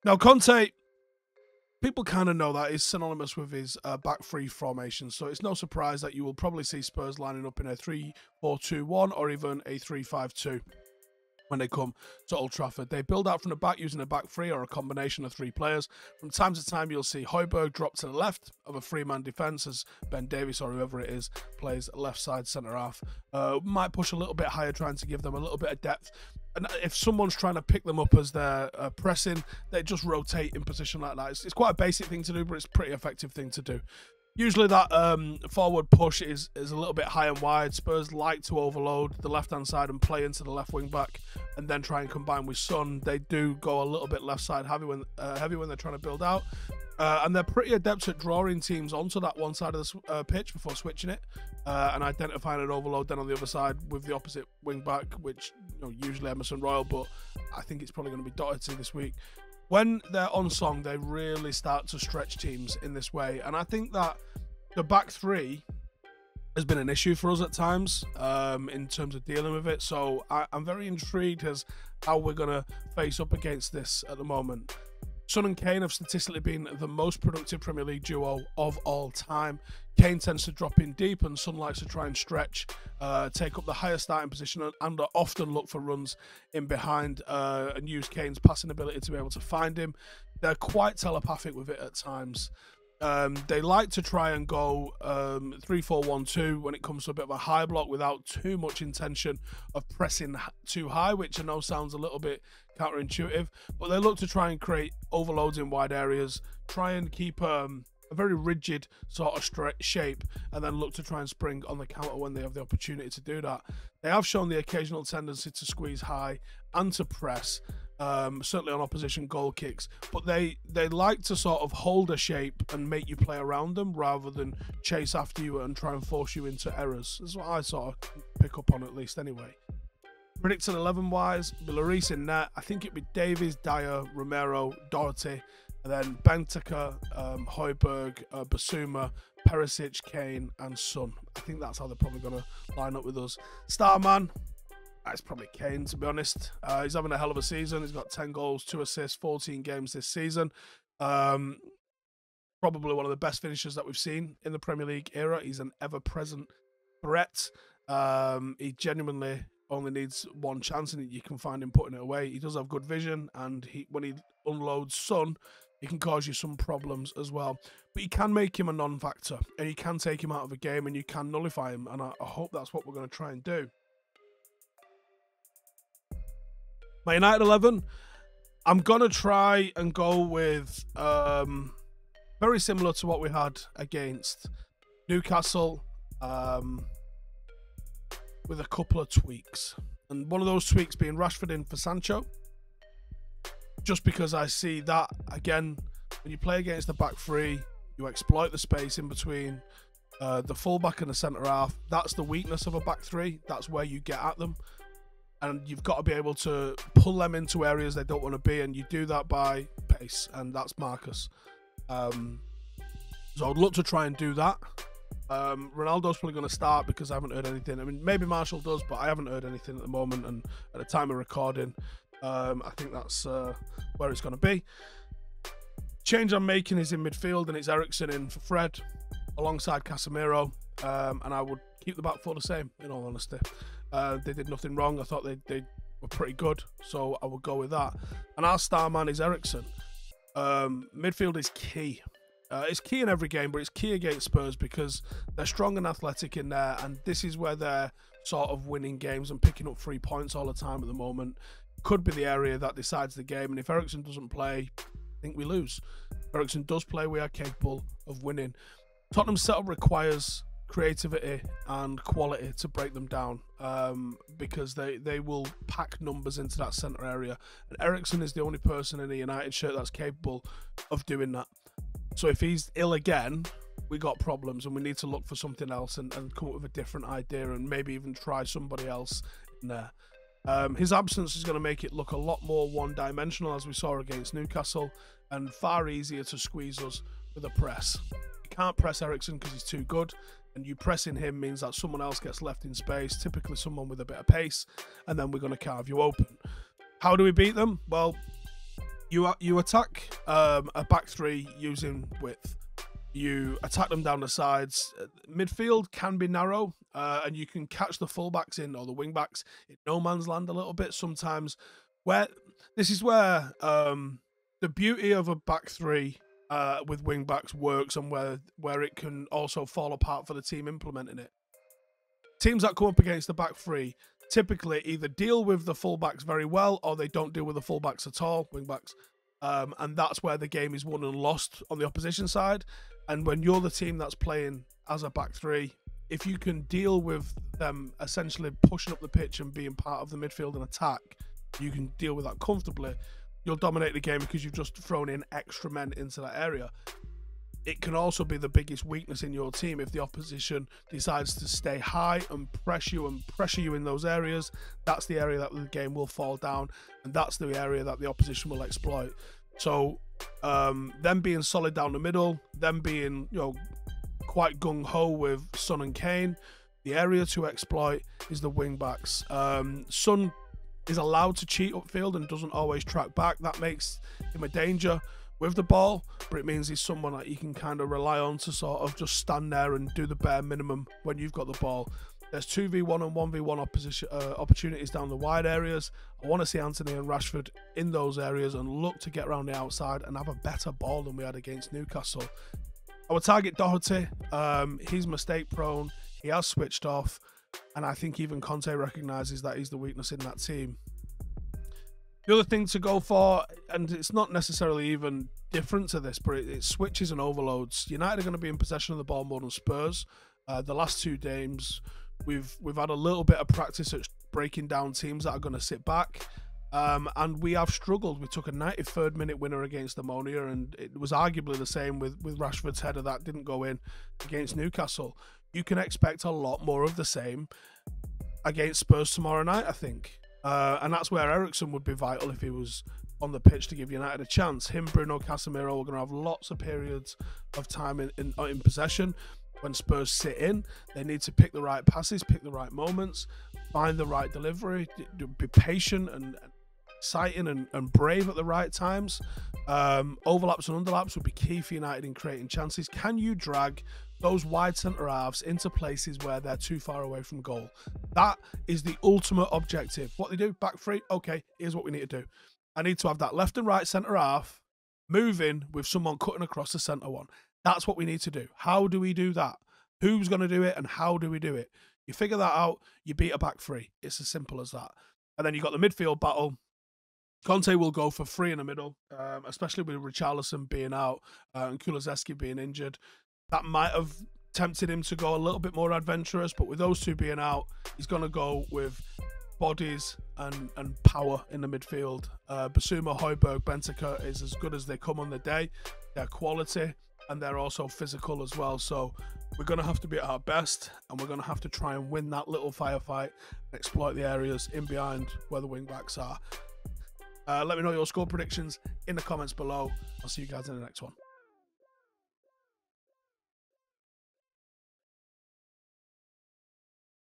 Now, Conte, people kind of know that is synonymous with his back three formation, so it's no surprise that you will probably see Spurs lining up in a 3-4-2-1 or even a 3-5-2 when they come to Old Trafford. They build out from the back using a back three or a combination of three players. From time to time, you'll see Højbjerg drop to the left of a three-man defence as Ben Davies or whoever it is plays left side centre-half. Might push a little bit higher, trying to give them a little bit of depth. And if someone's trying to pick them up as they're pressing, they just rotate in position like that. It's quite a basic thing to do, but it's a pretty effective thing to do. Usually that forward push is a little bit high and wide. Spurs like to overload the left-hand side and play into the left wing-back and then try and combine with Son. They do go a little bit left-side heavy when they're trying to build out. And they're pretty adept at drawing teams onto that one side of the pitch before switching it and identifying an overload then on the other side with the opposite wing-back, which usually Emerson Royal, but I think it's probably going to be Doherty this week. When they're on song, they really start to stretch teams in this way. And I think that the back three has been an issue for us at times in terms of dealing with it. So I'm very intrigued as how we're going to face up against this at the moment. Son and Kane have statistically been the most productive Premier League duo of all time. Kane tends to drop in deep and Son likes to try and stretch, take up the higher starting position and often look for runs in behind and use Kane's passing ability to be able to find him. They're quite telepathic with it at times. They like to try and go 3-4-1-2 when it comes to a bit of a high block without too much intention of pressing too high, which I know sounds a little bit counterintuitive, but they look to try and create overloads in wide areas, try and keep a very rigid sort of shape, and then look to try and spring on the counter when they have the opportunity to do that. They have shown the occasional tendency to squeeze high and to press, certainly on opposition goal kicks, but they like to sort of hold a shape and make you play around them rather than chase after you and try and force you into errors. That's what I sort of pick up on, at least anyway. Predicted 11-wise, Lloris in net. I think it'd be Davies, Dyer, Romero, Doherty, and then Benteke, Højbjerg, Basuma, Perisic, Kane, and Son. I think that's how they're probably going to line up with us. Starman, it's probably Kane, to be honest. He's having a hell of a season. He's got 10 goals, 2 assists, 14 games this season. Probably one of the best finishers that we've seen in the Premier League era. He's an ever-present threat. He genuinely only needs one chance and you can find him putting it away. He does have good vision, and when he unloads Son, he can cause you some problems as well. But you can make him a non-factor, and you can take him out of a game, and you can nullify him, and I hope that's what we're going to try and do. My United 11, I'm going to try and go with very similar to what we had against Newcastle, with a couple of tweaks. And one of those tweaks being Rashford in for Sancho. Just because I see that, again, when you play against the back three, you exploit the space in between the fullback and the centre-half. That's the weakness of a back three. That's where you get at them. And you've got to be able to pull them into areas they don't want to be, and you do that by pace, and that's Marcus. So I'd look to try and do that. Ronaldo's probably going to start because I haven't heard anything. I mean, maybe Marshall does, but I haven't heard anything at the moment, and at the time of recording, I think that's where it's going to be. Change I'm making is in midfield, and it's Eriksen in for Fred alongside Casemiro, and I would keep the back four the same, in all honesty. They did nothing wrong. I thought they were pretty good, so I would go with that. And our star man is Eriksen. Midfield is key. It's key in every game, but it's key against Spurs because they're strong and athletic in there, and this is where they're sort of winning games and picking up 3 points all the time at the moment. Could be the area that decides the game, and if Eriksen doesn't play, I think we lose. If Eriksen does play, we are capable of winning. Tottenham's setup requires creativity and quality to break them down because they will pack numbers into that centre area, and Eriksen is the only person in a United shirt that's capable of doing that. So if he's ill again, we got problems, and we need to look for something else and come up with a different idea and maybe even try somebody else in there. His absence is going to make it look a lot more one-dimensional, as we saw against Newcastle, and far easier to squeeze us with a press. You can't press Eriksen because he's too good, and you pressing him means that someone else gets left in space, typically someone with a bit of pace, and then we're going to carve you open. How do we beat them? Well, You attack a back three using width. You attack them down the sides. Midfield can be narrow, and you can catch the fullbacks in, or the wingbacks in no man's land a little bit sometimes. This is where the beauty of a back three with wingbacks works, and where it can also fall apart for the team implementing it. Teams that come up against the back three typically either deal with the fullbacks very well, or they don't deal with the fullbacks at all, wingbacks. And that's where the game is won and lost on the opposition side. And when you're the team that's playing as a back three, if you can deal with them essentially pushing up the pitch and being part of the midfield and attack, you can deal with that comfortably. You'll dominate the game because you've just thrown in extra men into that area. It can also be the biggest weakness in your team if the opposition decides to stay high and pressure you in those areas. That's the area that the game will fall down, and that's the area that the opposition will exploit. So them being solid down the middle, them being quite gung-ho with Son and Kane, the area to exploit is the wing backs. Son is allowed to cheat upfield and doesn't always track back. That makes him a danger with the ball, but it means he's someone that you can kind of rely on to sort of just stand there and do the bare minimum when you've got the ball. There's 2v1 and 1v1 opportunities down the wide areas. I want to see Anthony and Rashford in those areas and look to get around the outside and have a better ball than we had against Newcastle. I would target Doherty. He's mistake prone. He has switched off, and I think even Conte recognises that he's the weakness in that team. The other thing to go for, and it's not necessarily even different to this, but it switches and overloads. United are going to be in possession of the ball more than Spurs. The last 2 games, we've had a little bit of practice at breaking down teams that are going to sit back, and we have struggled. We took a 93rd minute winner against Ammonia, and it was arguably the same with Rashford's header that didn't go in against Newcastle. You can expect a lot more of the same against Spurs tomorrow night, I think. And that's where Eriksen would be vital if he was on the pitch to give United a chance. Him, Bruno, Casemiro are going to have lots of periods of time in possession. When Spurs sit in, they need to pick the right passes, pick the right moments, find the right delivery, be patient and exciting and brave at the right times. Overlaps and underlaps would be key for United in creating chances. Can you drag those wide centre halves into places where they're too far away from goal? That is the ultimate objective. What they do, back three, okay, here's what we need to do. I need to have that left and right centre half moving with someone cutting across the centre one. That's what we need to do. How do we do that? Who's going to do it and how do we do it? You figure that out, you beat a back three. It's as simple as that. And then you've got the midfield battle. Conte will go for 3 in the middle, especially with Richarlison being out and Kulusevski being injured. That might have tempted him to go a little bit more adventurous, but with those 2 being out, he's going to go with bodies and power in the midfield. Basuma, Højbjerg, Benteke is as good as they come on the day. They're quality and they're also physical as well. So we're going to have to be at our best, and we're going to have to try and win that little firefight and exploit the areas in behind where the wing backs are. Let me know your score predictions in the comments below. I'll see you guys in the next one.